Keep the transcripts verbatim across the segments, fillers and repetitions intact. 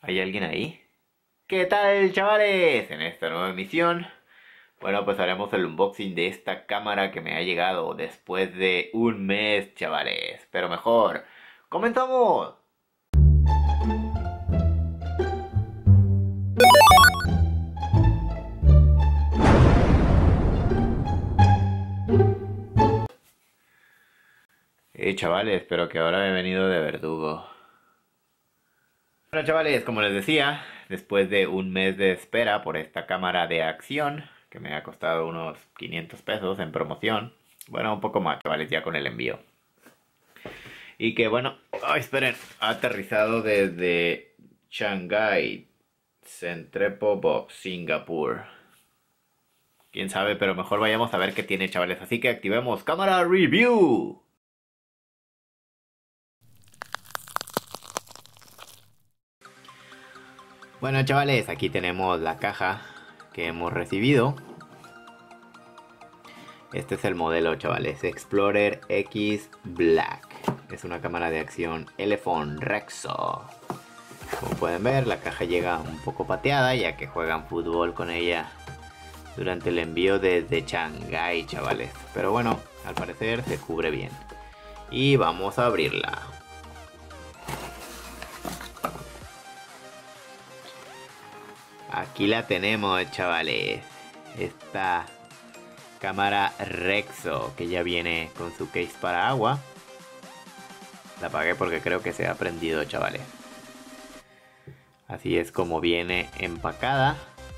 ¿Hay alguien ahí? ¿Qué tal, chavales? En esta nueva emisión, bueno, pues haremos el unboxing de esta cámara que me ha llegado después de un mes, chavales. Pero mejor, ¡comenzamos! Eh, chavales, pero que ahora he venido de verdugo. Bueno, chavales, como les decía, después de un mes de espera por esta cámara de acción, que me ha costado unos quinientos pesos en promoción, bueno, un poco más, chavales, ya con el envío. Y que bueno, oh, esperen, ha aterrizado desde Shanghai, Centrepo Bob, Singapur. Quién sabe, pero mejor vayamos a ver qué tiene, chavales. Así que activemos cámara review. Bueno, chavales, aquí tenemos la caja que hemos recibido. Este es el modelo, chavales, Explorer X Black. Es una cámara de acción Elephone Rexo. Como pueden ver, la caja llega un poco pateada, ya que juegan fútbol con ella durante el envío desde Shanghái, chavales. Pero bueno, al parecer se cubre bien. Y vamos a abrirla. Aquí la tenemos, chavales. Esta cámara Rexo, que ya viene con su case para agua. La apagué porque creo que se ha prendido, chavales. Así es como viene empacada.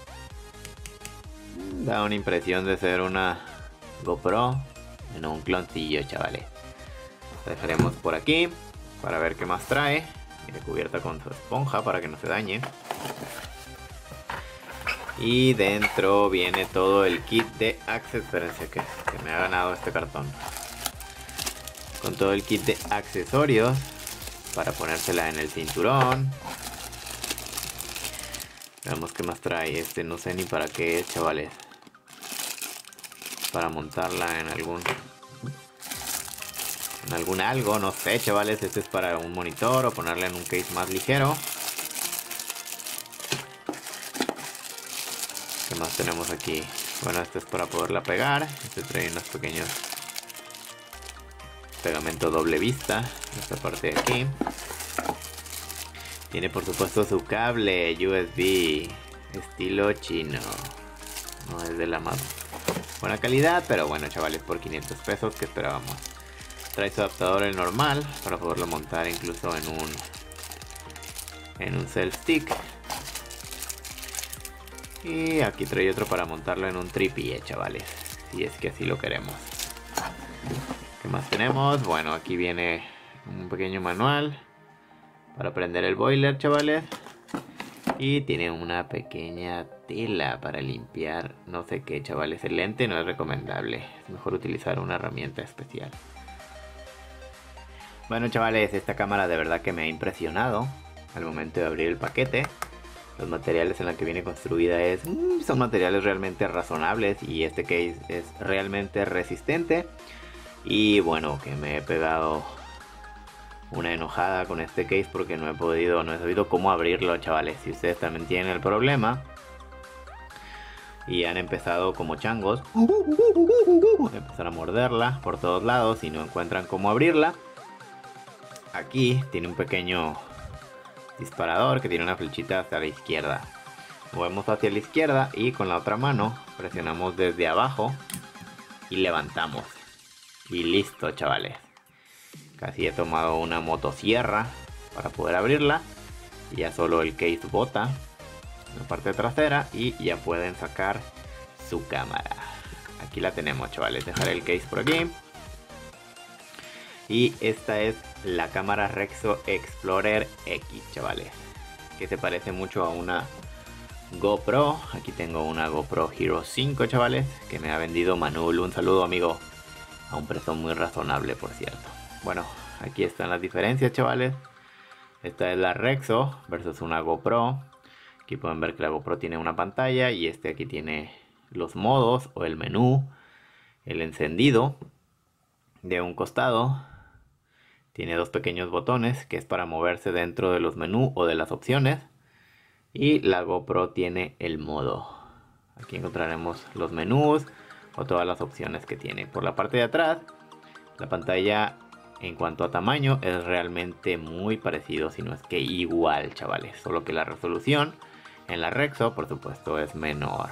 Da una impresión de ser una GoPro en un cloncillo, chavales. La dejaremos por aquí para ver qué más trae. Viene cubierta con su esponja para que no se dañe. Y dentro viene todo el kit de accesorios. Espérense que, que me ha ganado este cartón. Con todo el kit de accesorios para ponérsela en el cinturón. Veamos qué más trae. Este no sé ni para qué es, chavales. Para montarla en algún en algún algo, no sé, chavales. Este es para un monitor o ponerla en un case más ligero. ¿Qué más tenemos aquí? Bueno, este es para poderla pegar. Este trae unos pequeños pegamento doble vista. Esta parte de aquí. Tiene por supuesto su cable U S B estilo chino. No es de la más buena calidad, pero bueno, chavales, por quinientos pesos, ¿qué esperábamos? Trae su adaptador el normal para poderlo montar incluso en un en un self stick. Y aquí trae otro para montarlo en un tripié, chavales, si es que así lo queremos. ¿Qué más tenemos? Bueno, aquí viene un pequeño manual para prender el boiler, chavales. Y tiene una pequeña tela para limpiar no sé qué, chavales. El lente no es recomendable, es mejor utilizar una herramienta especial. Bueno, chavales, esta cámara de verdad que me ha impresionado al momento de abrir el paquete. Los materiales en los que viene construida es, mmm, son materiales realmente razonables y este case es realmente resistente. Y bueno, que me he pegado una enojada con este case porque no he podido, no he sabido cómo abrirlo, chavales. Si ustedes también tienen el problema y han empezado como changos, empezar a morderla por todos lados y no encuentran cómo abrirla, aquí tiene un pequeño disparador que tiene una flechita hacia la izquierda. Movemos hacia la izquierda y con la otra mano presionamos desde abajo y levantamos. Y listo, chavales. Casi he tomado una motosierra para poder abrirla. Y ya solo el case bota en la parte trasera y ya pueden sacar su cámara. Aquí la tenemos, chavales. Dejaré el case por aquí. Y esta es la cámara Rexo Explorer X, chavales, que se parece mucho a una GoPro. Aquí tengo una GoPro Hero cinco, chavales, que me ha vendido Manul. Un saludo, amigo, a un precio muy razonable, por cierto. Bueno, aquí están las diferencias, chavales. Esta es la Rexo versus una GoPro. Aquí pueden ver que la GoPro tiene una pantalla y este aquí tiene los modos o el menú, el encendido de un costado. Tiene dos pequeños botones que es para moverse dentro de los menús o de las opciones. Y la GoPro tiene el modo. Aquí encontraremos los menús o todas las opciones que tiene. Por la parte de atrás, la pantalla en cuanto a tamaño es realmente muy parecido, si no es que igual, chavales. Solo que la resolución en la Rexo, por supuesto, es menor.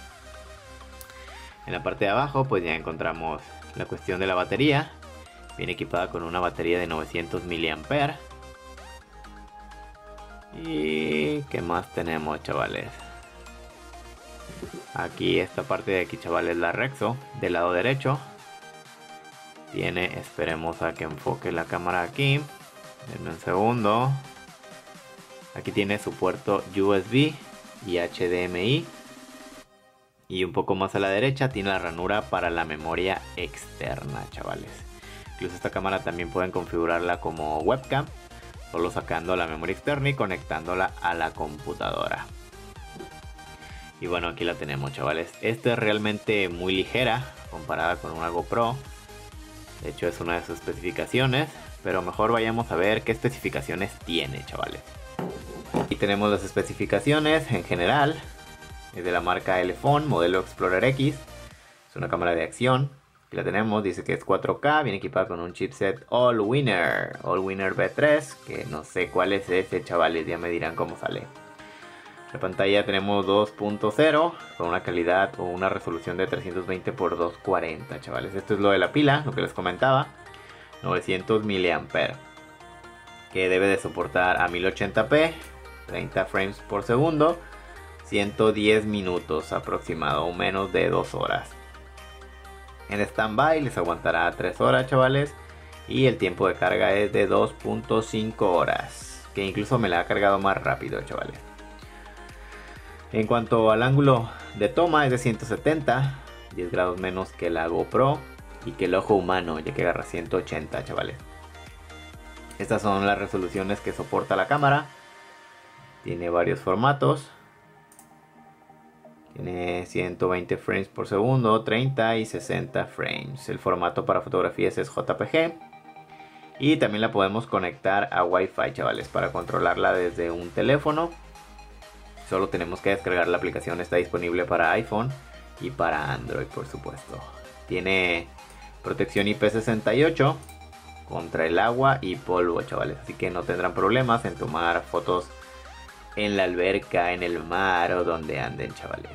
En la parte de abajo pues ya encontramos la cuestión de la batería. Viene equipada con una batería de novecientos miliamperios hora. Y ¿qué más tenemos, chavales? Aquí esta parte de aquí, chavales, la Rexo del lado derecho. Tiene, esperemos a que enfoque la cámara aquí. Denme un segundo. Aquí tiene su puerto U S B y H D M I. Y un poco más a la derecha tiene la ranura para la memoria externa, chavales. Incluso esta cámara también pueden configurarla como webcam, solo sacando la memoria externa y conectándola a la computadora. Y bueno, aquí la tenemos, chavales. Esta es realmente muy ligera comparada con una GoPro. De hecho es una de sus especificaciones, pero mejor vayamos a ver qué especificaciones tiene, chavales. Aquí tenemos las especificaciones en general. Es de la marca Elephone, modelo Explorer X. Es una cámara de acción. Aquí la tenemos, dice que es cuatro K, viene equipada con un chipset Allwinner, Allwinner V tres, que no sé cuál es ese, chavales, ya me dirán cómo sale. La pantalla tenemos dos punto cero, con una calidad o una resolución de trescientos veinte por doscientos cuarenta, chavales. Esto es lo de la pila, lo que les comentaba, novecientos miliamperios hora, que debe de soportar a mil ochenta p, treinta frames por segundo, ciento diez minutos aproximado, o menos de dos horas. En standby les aguantará tres horas, chavales, y el tiempo de carga es de dos punto cinco horas, que incluso me la ha cargado más rápido, chavales. En cuanto al ángulo de toma es de ciento setenta, diez grados menos que la GoPro y que el ojo humano, ya que agarra ciento ochenta, chavales. Estas son las resoluciones que soporta la cámara. Tiene varios formatos. Tiene ciento veinte frames por segundo, treinta y sesenta frames. El formato para fotografías es J P G. Y también la podemos conectar a Wi-Fi, chavales, para controlarla desde un teléfono. Solo tenemos que descargar la aplicación, está disponible para iPhone y para Android, por supuesto. Tiene protección I P sesenta y ocho contra el agua y polvo, chavales. Así que no tendrán problemas en tomar fotos en la alberca, en el mar o donde anden, chavales.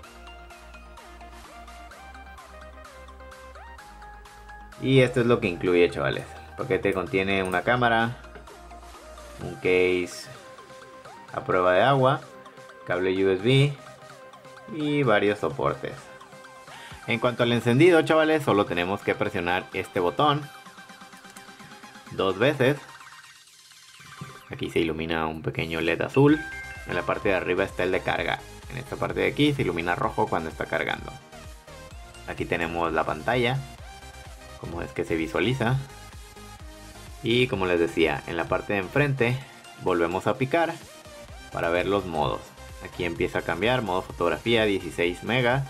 Y esto es lo que incluye, chavales. El paquete contiene una cámara, un case a prueba de agua, cable U S B y varios soportes. En cuanto al encendido, chavales, solo tenemos que presionar este botón dos veces. Aquí se ilumina un pequeño L E D azul. En la parte de arriba está el de carga. En esta parte de aquí se ilumina rojo cuando está cargando. Aquí tenemos la pantalla, como es que se visualiza. Y como les decía, en la parte de enfrente volvemos a picar para ver los modos. Aquí empieza a cambiar, modo fotografía dieciséis megas.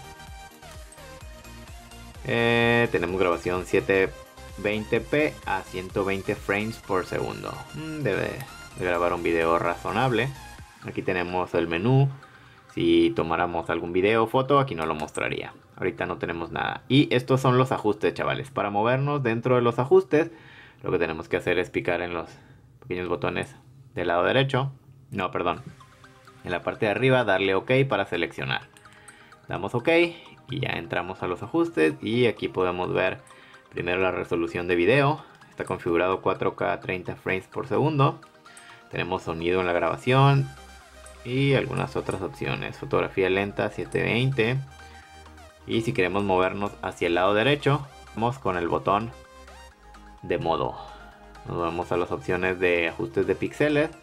Eh, tenemos grabación setecientos veinte p a ciento veinte frames por segundo. Mm, debe de grabar un video razonable. Aquí tenemos el menú. Si tomáramos algún video o foto, aquí no lo mostraría. Ahorita no tenemos nada. Y estos son los ajustes, chavales. Para movernos dentro de los ajustes, lo que tenemos que hacer es picar en los pequeños botones del lado derecho. No, perdón. En la parte de arriba darle OK para seleccionar. Damos OK y ya entramos a los ajustes. Y aquí podemos ver primero la resolución de video. Está configurado cuatro K treinta frames por segundo. Tenemos sonido en la grabación y algunas otras opciones. Fotografía lenta setecientos veinte. Y si queremos movernos hacia el lado derecho, vamos con el botón de modo. Nos vamos a las opciones de ajustes de píxeles.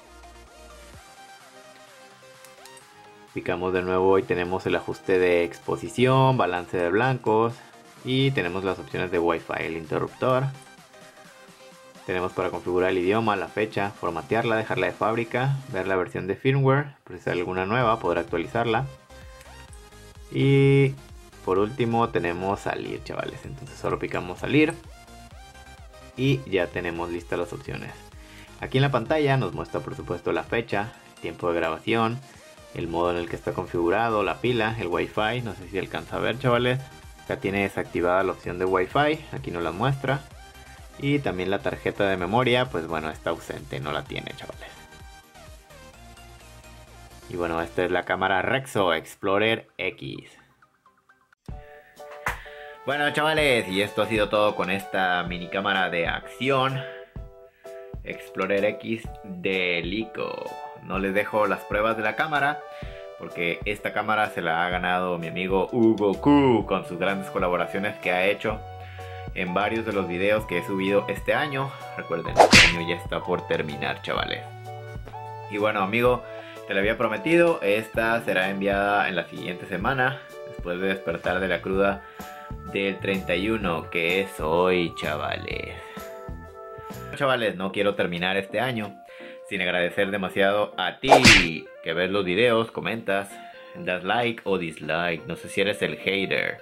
Picamos de nuevo y tenemos el ajuste de exposición, balance de blancos. Y tenemos las opciones de Wi-Fi, el interruptor. Tenemos para configurar el idioma, la fecha, formatearla, dejarla de fábrica, ver la versión de firmware, procesar alguna nueva, poder actualizarla. Y por último tenemos salir, chavales. Entonces solo picamos salir. Y ya tenemos listas las opciones. Aquí en la pantalla nos muestra por supuesto la fecha, tiempo de grabación, el modo en el que está configurado, la pila, el Wi-Fi, no sé si alcanza a ver, chavales. Acá tiene desactivada la opción de Wi-Fi, aquí no la muestra. Y también la tarjeta de memoria, pues bueno, está ausente, no la tiene, chavales. Y bueno, esta es la cámara Rexo Explorer X. Bueno, chavales, y esto ha sido todo con esta mini cámara de acción Explorer X de Lico. No les dejo las pruebas de la cámara, porque esta cámara se la ha ganado mi amigo Hugo Q con sus grandes colaboraciones que ha hecho en varios de los videos que he subido este año. Recuerden, este año ya está por terminar, chavales. Y bueno, amigo, te lo había prometido, esta será enviada en la siguiente semana, después de despertar de la cruda del treinta y uno, que es hoy, chavales. Chavales, no quiero terminar este año sin agradecer demasiado a ti que ves los videos, comentas, das like o dislike, no sé si eres el hater.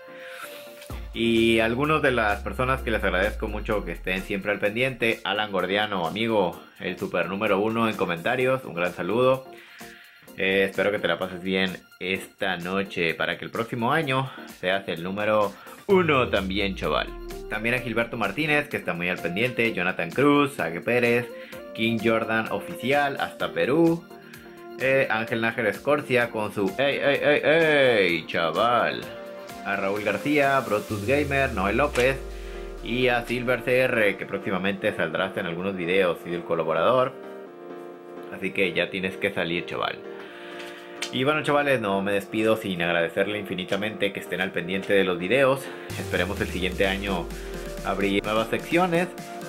Y algunos de las personas que les agradezco mucho que estén siempre al pendiente: Alan Gordiano, amigo, el super número uno en comentarios, un gran saludo. Eh, espero que te la pases bien esta noche para que el próximo año seas el número uno también, chaval. También a Gilberto Martínez, que está muy al pendiente, Jonathan Cruz, Sague Pérez, King Jordan Oficial, hasta Perú, eh, Ángel Nájero Escorcia con su ey, ey, ey, ey, chaval, a Raúl García, Brotus Gamer, Noel López y a Silver C R, que próximamente saldrás en algunos videos y del colaborador, así que ya tienes que salir, chaval. Y bueno, chavales, no me despido sin agradecerle infinitamente que estén al pendiente de los videos. Esperemos el siguiente año abrir nuevas secciones.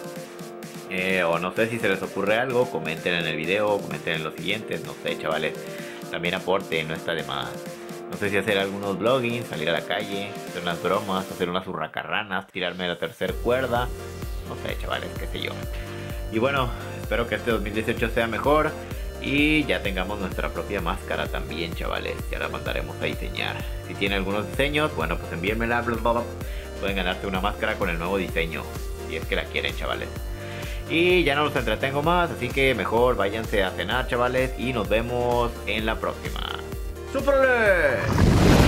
Eh, o no sé si se les ocurre algo, comenten en el video, comenten en los siguientes, no sé, chavales. También aporten, no está de más. No sé si hacer algunos vloggings, salir a la calle, hacer unas bromas, hacer unas hurracarranas, tirarme de la tercera cuerda. No sé, chavales, qué sé yo. Y bueno, espero que este dos mil dieciocho sea mejor y ya tengamos nuestra propia máscara también, chavales. Ya la mandaremos a diseñar. Si tienen algunos diseños, bueno, pues envíenmela. Pueden ganarse una máscara con el nuevo diseño, si es que la quieren, chavales. Y ya no los entretengo más, así que mejor váyanse a cenar, chavales, y nos vemos en la próxima. ¡Súperle!